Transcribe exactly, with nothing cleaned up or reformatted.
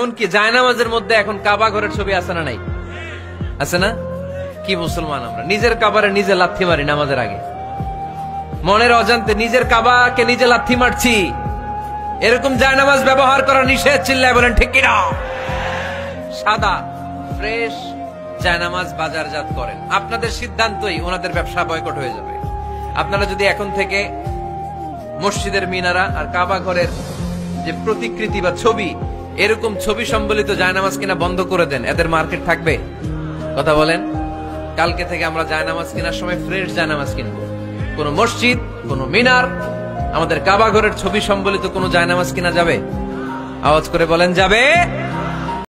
এমনকি জায়নামাজের মধ্যে এখন কাবা ঘরের ছবি আছে না নাই? আছে না? কি মুসলমান আমরা, নিজের কাবারে নিজে লাথি মারি নামাজের আগে, মনের অজান্তে নিজের কাবাকে নিজে লাথি মারছি। এরকম জায়নামাজ ব্যবহার করা নিষেধ, চিল্লায় বলেন ঠিক কিনা? সাদা ফ্রেশ জায়নামাজ বাজারজাত করেন, আপনাদের সিদ্ধান্তই ওনাদের ব্যবসা বয়কট হয়ে যাবে। আপনারা যদি এখন থেকে মসজিদের মিনারা আর কাবা ঘরের যে প্রতিকৃতি বা ছবি, এরকম ছবি সম্বলিত জায়নামাজ কিনা বন্ধ করে দেন, এদের মার্কেট থাকবে? কথা বলেন। কালকে থেকে আমরা জায়নামাজ কেনার সময় ফ্রেশ জায়নামাজ কিনবো। কোন মসজিদ, কোন মিনার, আমাদের কাবা ঘরের ছবি সম্বলিত কোন জায়নামাজ কিনা যাবে? আওয়াজ করে বলেন যাবে।